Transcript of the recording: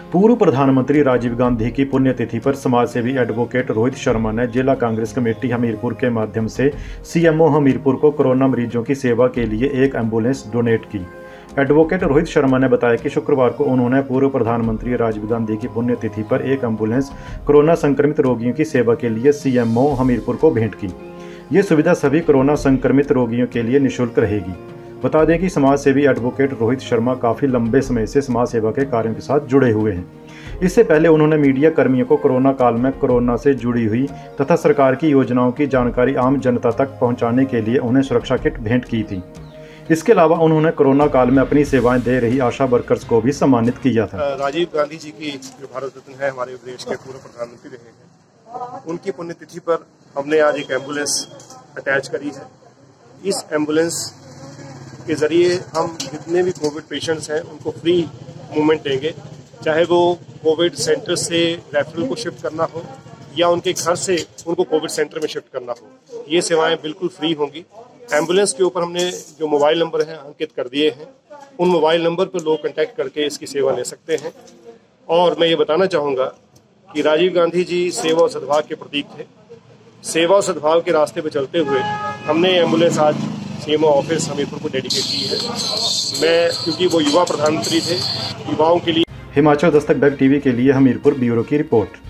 पूर्व प्रधानमंत्री राजीव गांधी की पुण्यतिथि पर समाजसेवी एडवोकेट रोहित शर्मा ने जिला कांग्रेस कमेटी हमीरपुर के माध्यम से सीएमओ हमीरपुर को कोरोना मरीजों की सेवा के लिए एक एम्बुलेंस डोनेट की। एडवोकेट रोहित शर्मा ने बताया कि शुक्रवार को उन्होंने पूर्व प्रधानमंत्री राजीव गांधी की पुण्यतिथि पर एक एम्बुलेंस कोरोना संक्रमित रोगियों की सेवा के लिए सीएमओ हमीरपुर को भेंट की। ये सुविधा सभी कोरोना संक्रमित रोगियों के लिए निःशुल्क रहेगी। बता दें कि समाजसेवी एडवोकेट रोहित शर्मा काफ़ी लंबे समय से समाज सेवा के कार्यों के साथ जुड़े हुए हैं। इससे पहले उन्होंने मीडिया कर्मियों को कोरोना काल में कोरोना से जुड़ी हुई तथा सरकार की योजनाओं की जानकारी आम जनता तक पहुंचाने के लिए उन्हें सुरक्षा किट भेंट की थी। इसके अलावा उन्होंने कोरोना काल में अपनी सेवाएं दे रही आशा वर्कर्स को भी सम्मानित किया था। राजीव गांधी जी की जो भारत रत्न है, हमारे देश के पूर्व प्रधानमंत्री रहे हैं, उनकी पुण्यतिथि पर हमने आज एक एम्बुलेंस अटैच करी है। इस एम्बुलेंस के जरिए हम जितने भी कोविड पेशेंट्स हैं उनको फ्री मूवमेंट देंगे, चाहे वो कोविड सेंटर से रेफरल को शिफ्ट करना हो या उनके घर से उनको कोविड सेंटर में शिफ्ट करना हो। ये सेवाएं बिल्कुल फ्री होंगी। एम्बुलेंस के ऊपर हमने जो मोबाइल नंबर हैं अंकित कर दिए हैं, उन मोबाइल नंबर पर लोग कांटेक्ट करके इसकी सेवा ले सकते हैं। और मैं ये बताना चाहूँगा कि राजीव गांधी जी सेवा और सद्भाव के प्रतीक थे। सेवा और सद्भाव के रास्ते पर चलते हुए हमने एम्बुलेंस आज सीएमओ ऑफिस हमीरपुर को डेडिकेट की है। मैं क्योंकि वो युवा प्रधानमंत्री थे, युवाओं के लिए। हिमाचल दस्तक वेब टीवी के लिए हमीरपुर ब्यूरो की रिपोर्ट।